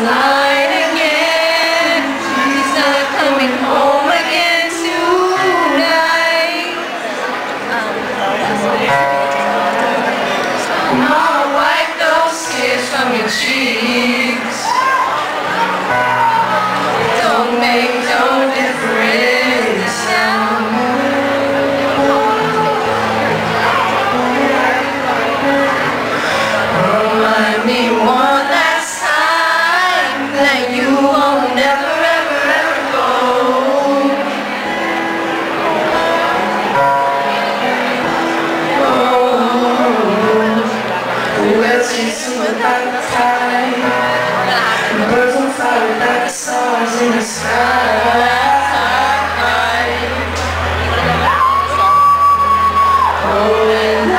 night again. He's not coming home again tonight. Mama, wipe those tears from your cheeks. Don't make no difference now. Remind me one last time that you won't never ever ever go. Who else chasing without the tide? The birds on fire without the stars in the sky. Oh, and I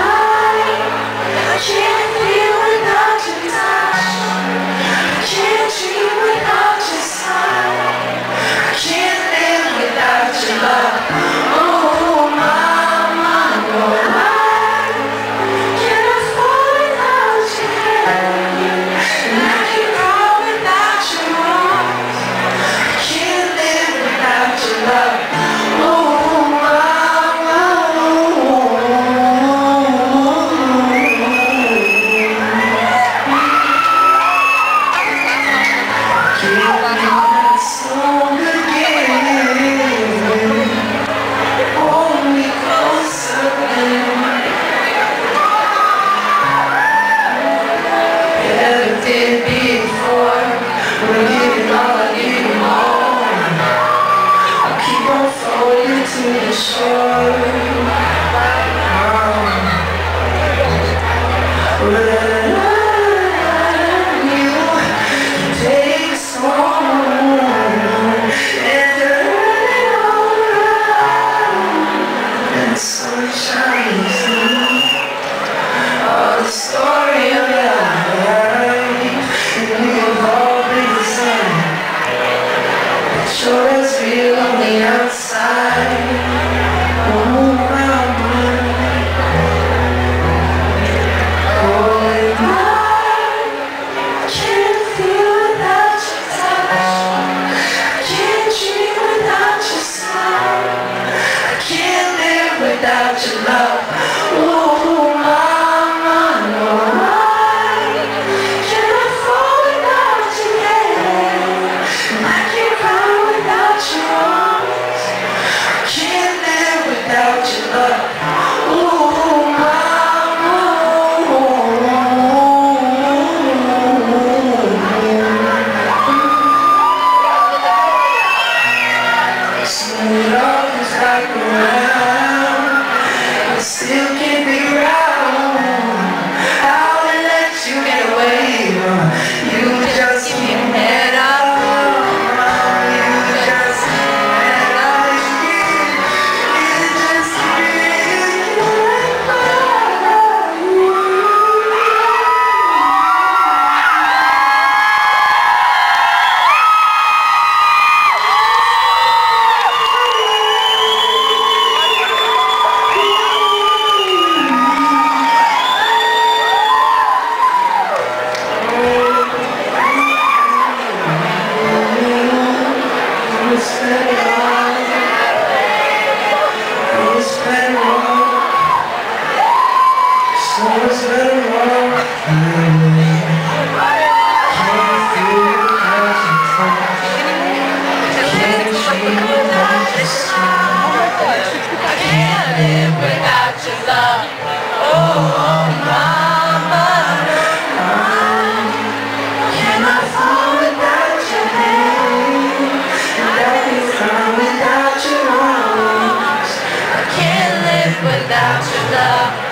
can't feel without your touch. I can't dream without your smile. I can't live without your love. Oh, mama, no, I cannot fall without your hand. And I can't crawl without your arms. I can't live without your love. Oh, mama, song again, only closer than ever did before. We're giving all, I give you more. I'll keep on floating to the shore. Take us home and turn it all around, and the sun shines through. Oh, the story of your life, and we've all been the same. It sure is real on the outside. Oh, mama. Oh, and I can't feel without your touch. I can't dream without your smile. I can't live without your love. Oh, mama, no, I cannot fall without your hand. I can't cry without your arms. I can't live without your love. Oh, mama. It all comes back around. I still can't figure out how to let you get away. You just keep your head up. You just keep your head up. You just keep your head I can't live without your love. Oh, mama, I cannot fall without your hand, and I can cry without your arms. I can't live without your love.